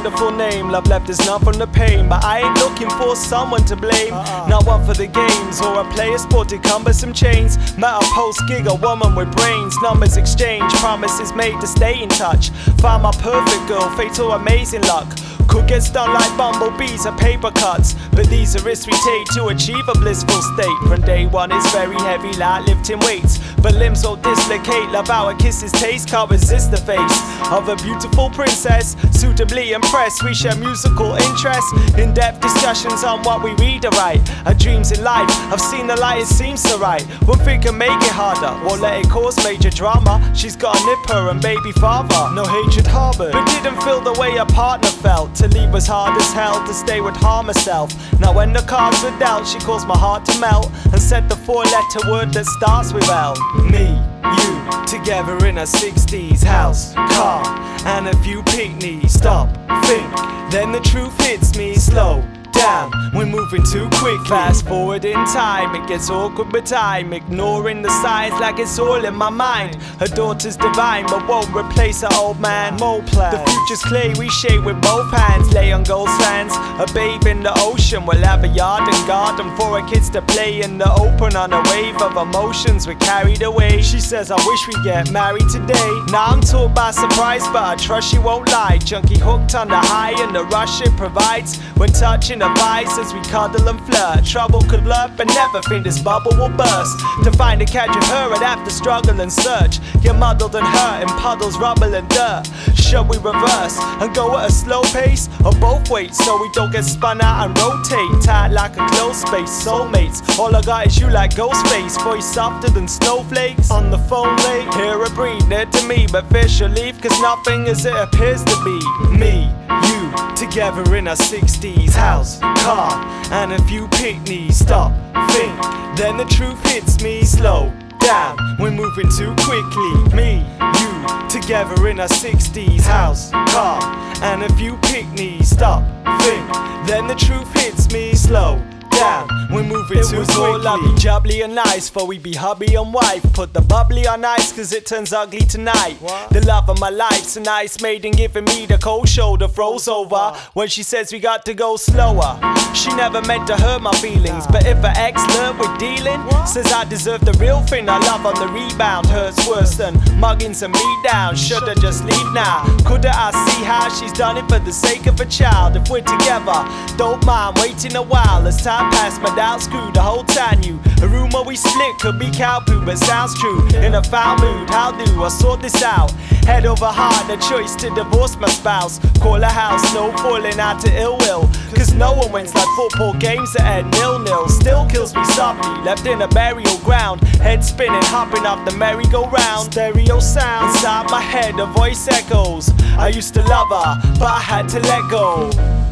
wonderful name. Love left is none from the pain, but I ain't looking for someone to blame. Not one for the games or a player sported cumbersome chains. Met a post gig, a woman with brains. Numbers exchange, promises made to stay in touch. Found my perfect girl, fate or amazing luck. Could get stung like bumblebees or paper cuts, but these are risks we take to achieve a blissful state. From day one it's very heavy like lifting weights, but limbs will dislocate. Love our kisses taste, can't resist the face of a beautiful princess. Suitably impressed, we share musical interests, in-depth discussions on what we read or write. Our dreams in life, I've seen the light, it seems so right. One thing can make it harder, won't let it cause major drama. She's got a nipper and baby father, no hatred harbored, but didn't feel the way a partner felt. To leave was hard as hell, to stay would harm herself. Now when the cards were dealt, she caused my heart to melt and said the four-letter word that starts with L. Me, you, together in a 60s house, car, and a few picnics. Stop, think, then the truth hits me. Slow down, we're moving too quick. Fast forward in time, it gets awkward with time. Ignoring the signs like it's all in my mind. Her daughter's divine, but won't replace her old man. Mold plan, the future's clay we shape with both hands. Lay on gold sands, a babe in the ocean. We'll have a yard and garden for our kids to play in the open. On a wave of emotions we're carried away. She says I wish we get married today. Now I'm taught by surprise, but I trust she won't lie. Junkie hooked on the high and the rush it provides. When touching the vibes as we cuddle and flirt. Trouble could lurk, but never think this bubble will burst. To find a catch of her, I'd have to struggle and search. Get muddled and hurt in puddles, rubble and dirt. Should we reverse and go at a slow pace, or both wait so we don't get spun out and rotate? Tight like a closed space, soulmates. All I got is you like Ghostface, voice softer than snowflakes. On the phone late, hear her breathe near to me, but fish or leave, cause nothing as it appears to be. Me, you, together in a 60s house, car, and a few picnics. Stop, think, then the truth hits me. Slow down, we're moving too quickly. Me, you, together in a 60s house, car, and a few picnics. Stop, think, then the truth hits me. Slow down, we're moving too quickly. It was all lovely, jubbly and nice, for we be hubby and wife. Put the bubbly on ice cause it turns ugly tonight. What? The love of my life's an ice maiden giving me the cold shoulder. Froze over when she says we got to go slower. She never meant to hurt my feelings, but if her ex learned we're dealing, says I deserve the real thing. I love on the rebound hurts worse than muggings and me down. Shoulda just leave now. Coulda I see how she's done it for the sake of a child? If we're together, don't mind waiting a while as time pass, my doubts grew the whole time. You, a rumor we split could be cow poo, but sounds true. In a foul mood, how do I sort this out? Head over heart, a choice to divorce my spouse. Call a house, no falling out to ill will, cause no one wins like football games that end 0-0. Still kills me softly, left in a burial ground. Head spinning, hopping off the merry-go-round. Stereo sound inside my head, a voice echoes. I used to love her, but I had to let go.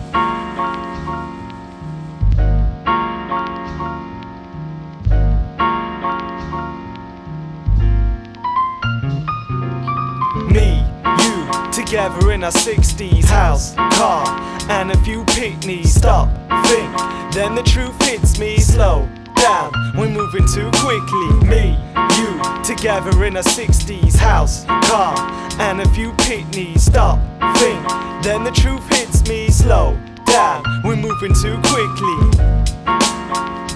Me, you, together in a 60s house, car, and a few picnics. Stop, think, then the truth hits me. Slow down, we're moving too quickly. Me, you, together in a 60s house, car, and a few picnics. Stop, think, then the truth hits me. Slow down, we're moving too quickly.